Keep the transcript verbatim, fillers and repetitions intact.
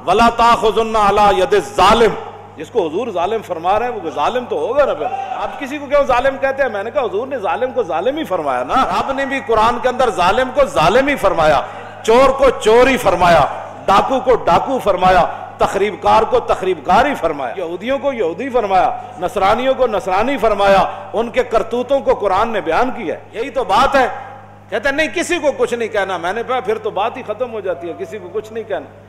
वला ताखुजुन्ना अला यदि जालिम, जिसको हुजूर जालिम फरमा रहे हैं वो जालिम तो होगा ना। फिर आप किसी को क्यों जालिम कहते हैं? मैंने कहा हुजूर ने जालिम को जालिम ही फरमाया ना। आपने भी कुरान के अंदर जालिम को जालिम ही फरमाया, चोर को चोर ही फरमाया, डाकू को डाकू फरमाया, तखरीबकार को तखरीबकार ही फरमाया, यहूदियों को यहूदी फरमाया, नसरानियों को नसरानी फरमाया। उनके करतूतों को कुरान ने बयान किया। यही तो बात है। कहते नहीं किसी को कुछ नहीं कहना। मैंने कहा फिर तो बात ही खत्म हो जाती है, किसी को कुछ नहीं कहना।